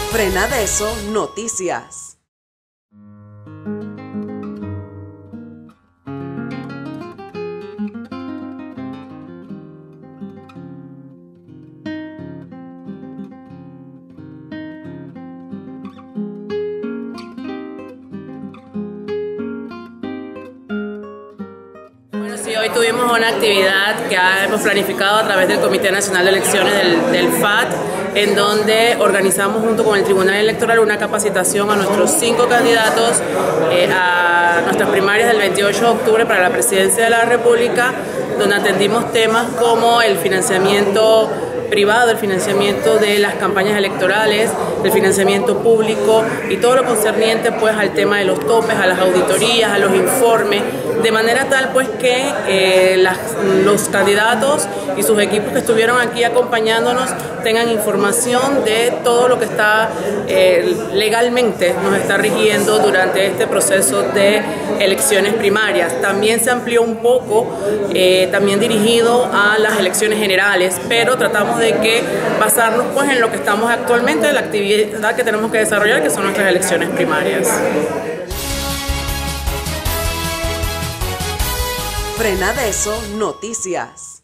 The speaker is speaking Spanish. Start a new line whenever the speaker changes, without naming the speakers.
Frenadeso Noticias.
Bueno, sí, hoy tuvimos una actividad que hemos planificado a través del Comité Nacional de Elecciones del FAT, en donde organizamos junto con el Tribunal Electoral una capacitación a nuestros 5 candidatos a nuestras primarias del 28 de octubre para la presidencia de la República, donde atendimos temas como el financiamiento privado, el financiamiento de las campañas electorales, el financiamiento público y todo lo concerniente pues al tema de los topes, a las auditorías, a los informes, de manera tal pues que los candidatos y sus equipos que estuvieron aquí acompañándonos tengan información de todo lo que está legalmente nos está rigiendo durante este proceso de elecciones primarias. También se amplió un poco, también dirigido a las elecciones generales, pero tratamos de que basarnos pues en lo que estamos actualmente, en la actividad que tenemos que desarrollar, que son nuestras elecciones primarias.
Frenadeso Noticias.